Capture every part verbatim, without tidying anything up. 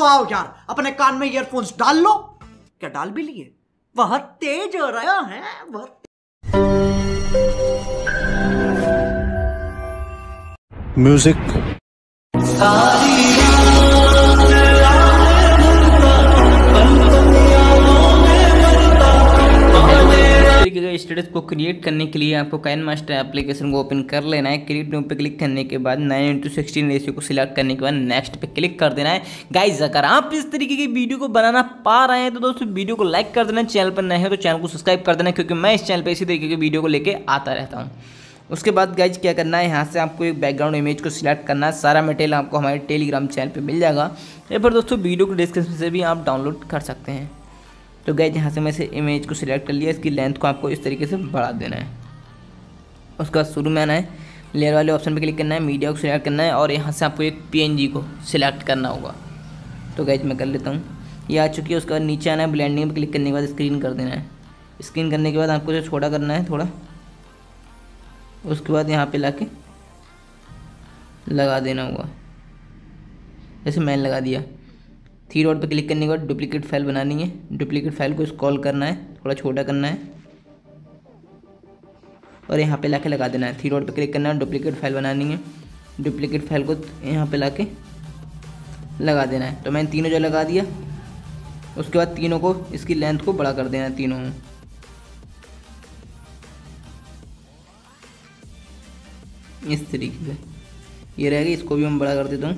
आओ यार, अपने कान में ईयरफोन्स डाल लो। क्या डाल भी लिए? बहुत तेज हो रहा है, बहुत म्यूजिक। स्टेटस को क्रिएट करने के लिए आपको काइनमास्टर एप्लीकेशन को ओपन कर लेना है। क्रिएट न्यू पे क्लिक करने के बाद नाइन इंटू सिक्सटीन रेशियो को सिलेक्ट करने के बाद नेक्स्ट पे क्लिक कर देना है। गाइज अगर आप इस तरीके की वीडियो को बनाना पा रहे हैं तो दोस्तों वीडियो को लाइक कर देना, चैनल पर नए हैं तो चैनल को सब्सक्राइब कर देना, क्योंकि मैं इस चैनल पर इसी तरीके की वीडियो को लेकर आता रहता हूँ। उसके बाद गाइज क्या करना है, यहाँ से आपको एक बैकग्राउंड इमेज को सिलेक्ट करना है। सारा मटेरियल आपको हमारे टेलीग्राम चैनल पे मिल जाएगा, या फिर दोस्तों वीडियो को डिस्क्रिप्शन से भी आप डाउनलोड कर सकते हैं। तो गाइज यहाँ से मैं इसे इमेज को सिलेक्ट कर लिया, इसकी लेंथ को आपको इस तरीके से बढ़ा देना है। उसके बाद शुरू में आना है, लेयर वाले ऑप्शन पे क्लिक करना है, मीडिया को सिलेक्ट करना है और यहाँ से आपको एक पीएनजी को सिलेक्ट करना होगा। तो गाइज मैं कर लेता हूँ, ये आ चुकी है। उसके बाद नीचे आना है, ब्लेंडिंग पे क्लिक करने के बाद स्क्रीन कर देना है। स्क्रीन करने के बाद आपको जो छोटा करना है थोड़ा, उसके बाद यहाँ पे लाके लगा देना होगा, जैसे मैंने लगा दिया। थ्री डॉट पे क्लिक करने के बाद डुप्लीकेट फाइल बनानी है। डुप्लीकेट फाइल को स्क्रॉल करना है, थोड़ा छोटा करना है और यहाँ पे लाके लगा देना है। थ्री डॉट पे क्लिक करना है, डुप्लीकेट फाइल बनानी है। डुप्लीकेट फाइल को यहाँ पे लाके लगा देना है। तो मैंने तीनों जो लगा दिया, उसके बाद तीनों को इसकी लेंथ को बड़ा कर देना है तीनों में। इस तरीके से ये रहेगी, इसको भी मैं बड़ा कर देता हूँ।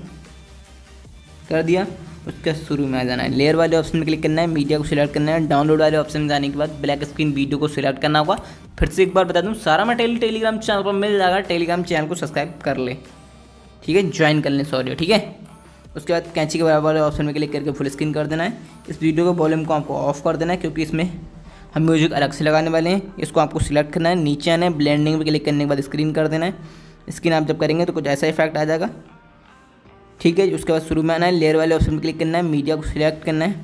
कर दिया। उसके शुरू में आ जाना है, लेयर वाले ऑप्शन में क्लिक करना है, मीडिया को सिलेक्ट करना है। डाउनलोड वाले ऑप्शन में जाने के बाद ब्लैक स्क्रीन वीडियो को सिलेक्ट करना होगा। फिर से एक बार बता दूं, सारा मटेरियल टेलीग्राम चैनल पर मिल जाएगा। टेलीग्राम चैनल को सब्सक्राइब कर ले, ठीक है, ज्वाइन कर लें, सॉरी, ठीक है। उसके बाद कैंची के बराबर वाले ऑप्शन में क्लिक करके फुल स्क्रीन कर देना है। इस वीडियो के वॉल्यूम को आपको ऑफ कर देना है, क्योंकि इसमें हम म्यूजिक अलग से लगाने वाले हैं। इसको आपको सिलेक्ट करना है, नीचे आना है, ब्लेंडिंग पर क्लिक करने के बाद स्क्रीन कर देना है। स्क्रीन आप जब करेंगे तो कुछ ऐसा इफेक्ट आ जाएगा, ठीक है। उसके बाद शुरू में आना है, लेयर वाले ऑप्शन पर क्लिक करना है, मीडिया को सिलेक्ट करना है।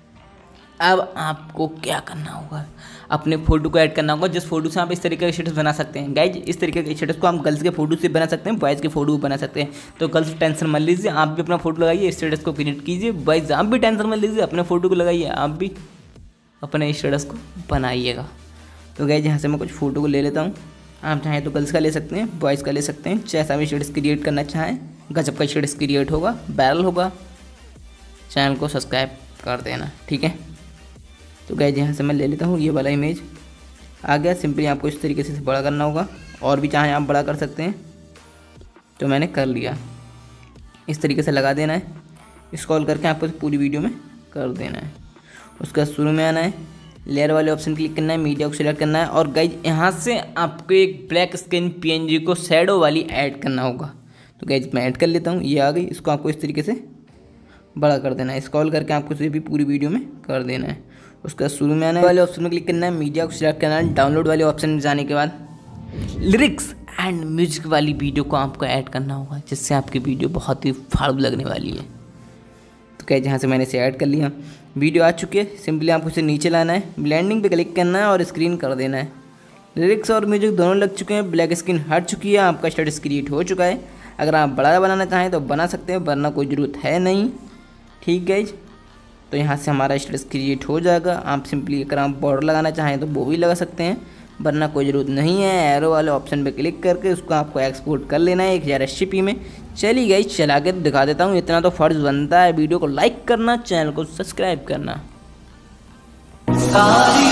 अब आपको क्या करना होगा, अपने फोटो को ऐड करना होगा, जिस फोटो से आप इस तरीके का स्टेटस बना सकते हैं। गाइज इस तरीके के स्टेटस को आप गर्ल्स के फोटो से बना सकते हैं, बॉयज़ के फोटो भी बना सकते हैं। तो गर्ल्स टेंशन मत लीजिए, आप भी अपना फोटो लगाइए, स्टेटस को क्रिएट कीजिए। बॉयज़ आप भी टेंशन मत लीजिए, अपने फोटो को लगाइए, आप भी अपने स्टेटस को बनाइएगा। तो गाइज यहाँ से मैं कुछ फ़ोटो को ले लेता हूँ। आप चाहें तो गर्ल्स का ले सकते हैं, बॉयज़ का ले सकते हैं, जैसा भी स्टेटस क्रिएट करना चाहें। गजब का स्टेटस क्रिएट होगा, वायरल होगा। चैनल को सब्सक्राइब कर देना, ठीक है। तो गाइज यहाँ से मैं ले लेता हूँ, ये वाला इमेज आ गया। सिंपली आपको इस तरीके से बड़ा करना होगा, और भी चाहें आप बड़ा कर सकते हैं। तो मैंने कर लिया, इस तरीके से लगा देना है। स्क्रॉल करके आपको पूरी वीडियो में कर देना है। उसका शुरू में आना है, लेयर वाले ऑप्शन क्लिक करना है, मीडिया को सिलेक्ट करना है और गाइज यहाँ से आपको एक ब्लैक स्क्रीन पीएनजी को शैडो वाली ऐड करना होगा। तो गाइज मैं ऐड कर लेता हूँ, ये आ गई। इसको आपको इस तरीके से बड़ा कर देना है, स्क्रॉल करके आपको इसे भी पूरी वीडियो में कर देना है। उसका शुरू में आने वाले ऑप्शन में क्लिक करना है, मीडिया को सिलेक्ट करना है। डाउनलोड वाले ऑप्शन में जाने के बाद लिरिक्स एंड म्यूजिक वाली वीडियो को आपको ऐड करना होगा, जिससे आपकी वीडियो बहुत ही फाड़ू लगने वाली है। तो गाइज यहाँ से मैंने इसे ऐड कर लिया, वीडियो आ चुकी है। सिंपली आपको इसे नीचे लाना है, ब्लेंडिंग पे क्लिक करना है और स्क्रीन कर देना है। लिरिक्स और म्यूजिक दोनों लग चुके हैं, ब्लैक स्क्रीन हट चुकी है, आपका स्टेटस क्रिएट हो चुका है। अगर आप बड़ा बनाना चाहें तो बना सकते हैं, वरना कोई ज़रूरत है नहीं, ठीक गाइज। तो यहाँ से हमारा स्टेटस क्रिएट हो जाएगा। आप सिंपली अगर आप बॉर्डर लगाना चाहें तो वो भी लगा सकते हैं, वरना कोई ज़रूरत नहीं है। एरो वाले ऑप्शन पे क्लिक करके उसको आपको एक्सपोर्ट कर लेना है एक हज़ार अस्सी पी में। चलिए गाइज चला के दिखा देता हूँ, इतना तो फ़र्ज़ बनता है। वीडियो को लाइक करना, चैनल को सब्सक्राइब करना।